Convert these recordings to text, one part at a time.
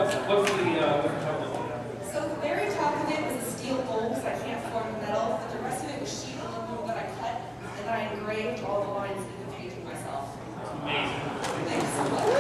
what's the total? So the very top of it was a steel bowl, because I can't form the metal, but the rest of it was sheet aluminum that I cut, and I engraved all the lines in the painting myself. That's amazing. Thanks so much.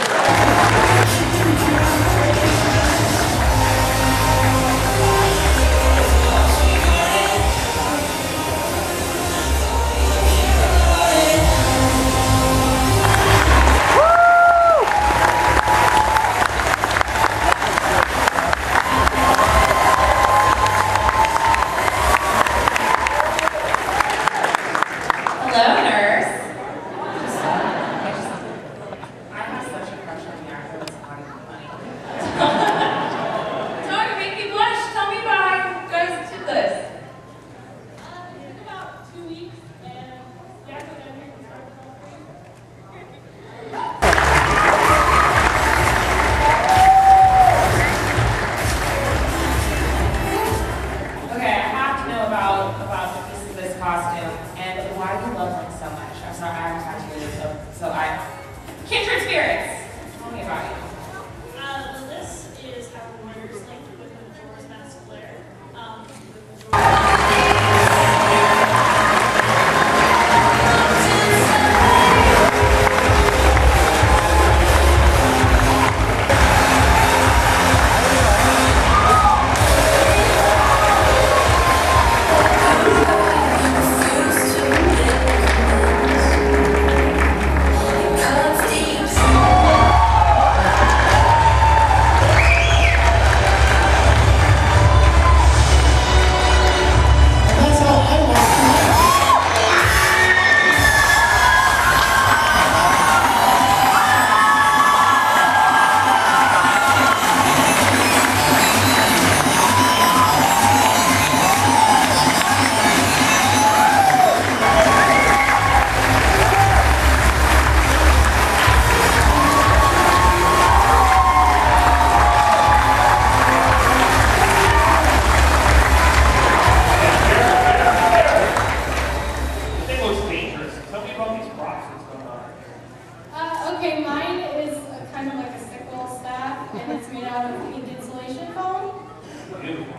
Okay, mine is kind of like a sickle staff, and it's made out of pink insulation foam. Beautiful.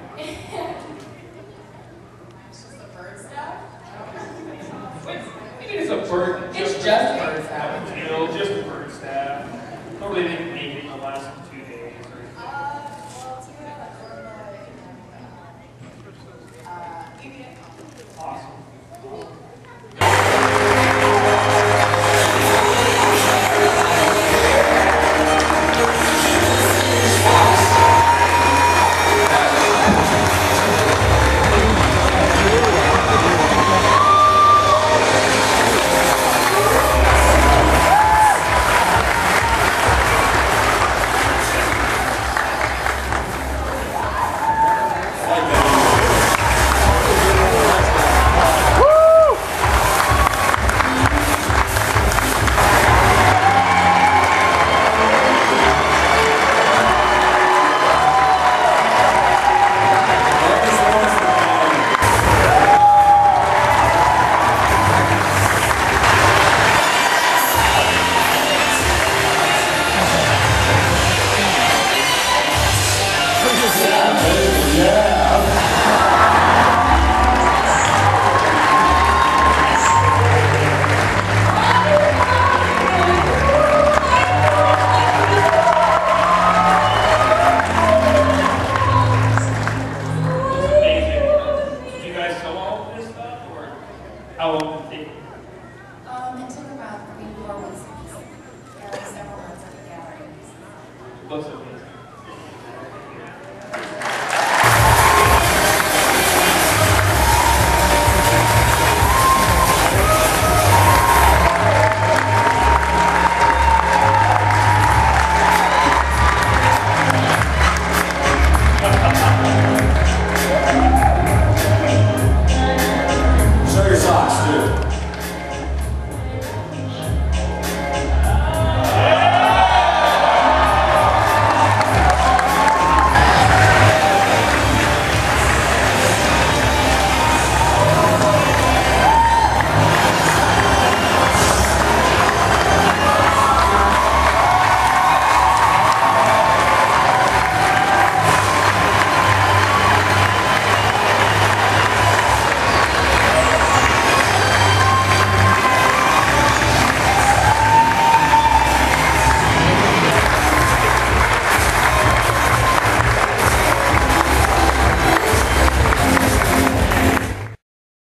It's just a bird staff? Maybe it's a bird. It's just bird staff. Just a bird staff. Probably didn't make it in the last 2 days. Well, it's made out of Awesome. How long did it take? It took about 3 or 4 weeks. There were several months of the gathering. Looks amazing.